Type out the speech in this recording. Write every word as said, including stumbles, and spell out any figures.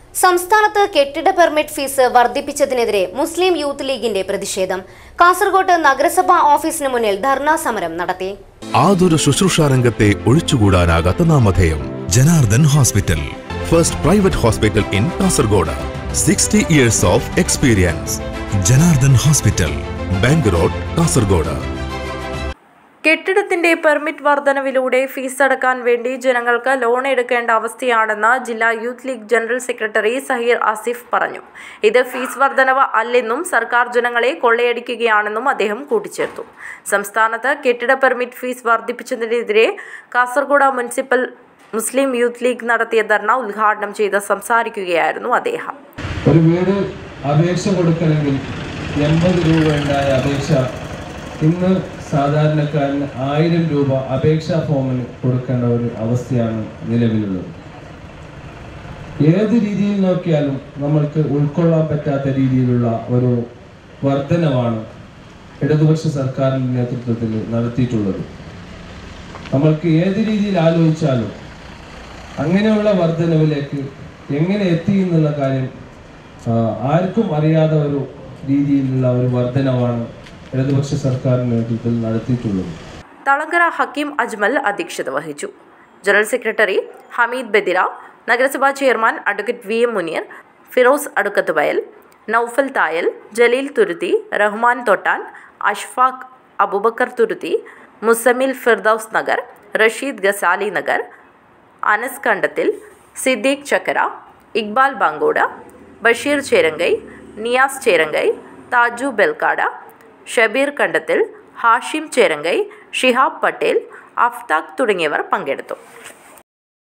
സംസ്ഥാനത്ത് കെട്ടിട permit fees വർദ്ധിപ്പിച്ചതിനെതിരെ മുസ്ലിം യൂത്ത് ലീഗിന്റെ പ്രതിഷേധം. കാസർഗോഡ് നഗരസഭ ഓഫീസിന് മുന്നിൽ ധർണാ സമരം നടത്തി. ആതുര ശുശ്രൂഷ രംഗത്തെ ഒഴിച്ചുകൂടാനാകാത്ത നാമധേയം Janardhan hospital, first private hospital in Kasargod. Sixty years of experience. Janardhan hospital, bank road, Kasargod. കെട്ടിടത്തിന്റെ പെർമിറ്റ് വർധനവിലൂടെ ഫീസ് അടക്കാൻ വേണ്ടി ജനങ്ങൾക്ക് ലോൺ എടുക്കേണ്ട അവസ്ഥയാണെന്ന് ജില്ലാ youth league general secretary Saheer Asif പറഞ്ഞു. ഇത് ഫീസ് വർധനവ് അല്ലെന്നും സർക്കാർ ജനങ്ങളെ കൊള്ളയടിക്കുകയാണെന്നും അദ്ദേഹം കൂട്ടിച്ചേർത്തു. സംസ്ഥാനത്ത് കെട്ടിട പെർമിറ്റ് ഫീസ് വർദ്ധിപ്പിച്ചതിനെതിരെ Kasargod municipal Muslim youth league നടത്തിയ ധർണ ഉദ്ഘാടനം ചെയ്ത് സംസാരിക്കുകയായിരുന്നു അദ്ദേഹം. ഒരു വീട് അപേക്ഷ കൊടുക്കണമെങ്കിൽ എൺപത് രൂപ ഉണ്ടായ അപേക്ഷ ഇന്ന് സാധാരണക്കാരന് ആയിരം രൂപ അപേക്ഷാ ഫോമിന് കൊടുക്കേണ്ട ഒരു അവസ്ഥയാണ് നിലവിലുള്ളത്. ഏത് രീതിയിൽ നോക്കിയാലും നമ്മൾക്ക് ഉൾക്കൊള്ളാൻ പറ്റാത്ത രീതിയിലുള്ള ഒരു വർധനവാണ് ഇടതുപക്ഷ സർക്കാരിൻ്റെ നേതൃത്വത്തിൽ നടത്തിയിട്ടുള്ളത്. നമ്മൾക്ക് ഏത് രീതിയിൽ ആലോചിച്ചാലും അങ്ങനെയുള്ള വർധനവിലേക്ക് എങ്ങനെ എത്തി എന്നുള്ള കാര്യം ആർക്കും അറിയാത്ത ഒരു രീതിയിലുള്ള ഒരു വർധനവാണ് ഇടതുപക്ഷ സർക്കാരിന്റെ നേതൃത്വത്തിൽ നടത്തിയിട്ടുള്ളത്. തളങ്കര ഹക്കീം അജ്മൽ അധ്യക്ഷത വഹിച്ചു. ജനറൽ സെക്രട്ടറി ഹമീദ് ബദിര, നഗരസഭാ chairman advocate V M Muneer, Firoz Adukkathuvayal, Noufal Thayal, Jaleel Thuruthi, Rahman Thottan, Ashfaq Aboobacker Thuruthi, Musamil Firdous Nagar, Rasheed Gazali Nagar, Anas Kandathil, Siddique Chakkara, Iqbal Bangod, Basheer Cherankai, Niyas Cherankai, താജു ബെൽക്കാട, ഷബീർ കണ്ടത്തിൽ, ഹാഷിം ചേരങ്കൈ, ഷിഹാബ് പട്ടേൽ, അഫ്താഖ് തുടങ്ങിയവർ പങ്കെടുത്തു.